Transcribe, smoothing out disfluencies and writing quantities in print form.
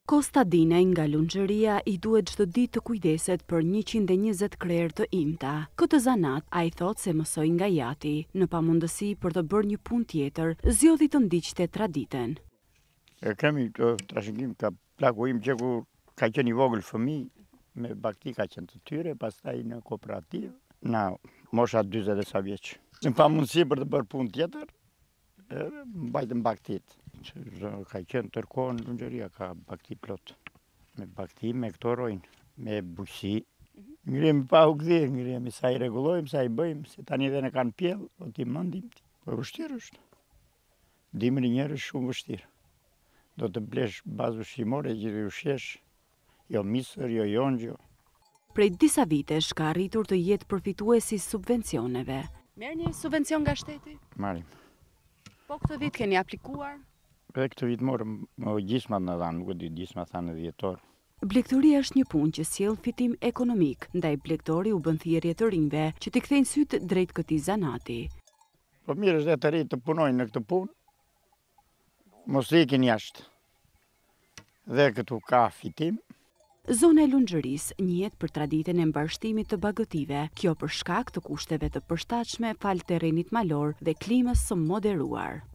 Kostadine nga Lunxheria i duhet çdo ditë të kujdeset për 120 krerë të imta. Këtë zanat ai thot se mësoi nga jati, në pamundësi për të bërë një punë tjetër, zgjodhi të ndiqte traditën. Kemi trashëgim ka plaku im që kur ka qenë i vogël fëmijë, me bakti ka qenë të tyre, pastaj në kooperativë, na mosha 40 e sa vjeç. Në pamundësi për të bërë punë tjetër, mbajtëm baktit. Ka qenë tërkohën Lunxheria ka bakti plot. Me bakti, me këto rojnë, me bujqësi. Ngremi pa u gdhirë, ngremi sa i rregullojmë, sa i bëjmë, se tani edhe në kanë pjellë, o ti mëndim ti. Po vështirë është. Dimri njerë është shumë vështirë. Do të blesh bazë ushqimore që të ushqesh, jo misër, jo jonxho. Prej disa vitesh ka arritur të jetë përfituesi subvencioneve. Merr një subvencion nga shteti? Marim. Po këtë vit keni aplikuar? Edhe këtë vit morëm gjismat në dhanë, nuk e di gjisma thanë dhjetor. Blegtoria është një punë që sjell fitim ekonomik, ndaj blegtori u bën thirrje të rinjve që t'i kthejnë syt drejt këtij zanati. Po mirë është të rinjtë të punojnë në këtë punë, mos ikin jashtë. Dhe këtu ka fitim. Zona e Lunxherisë njihet për traditën e mbarshtimit të bagëtive, kjo për shkak të kushteve të përshtatshme fal terrenit malor dhe klimës së moderuar.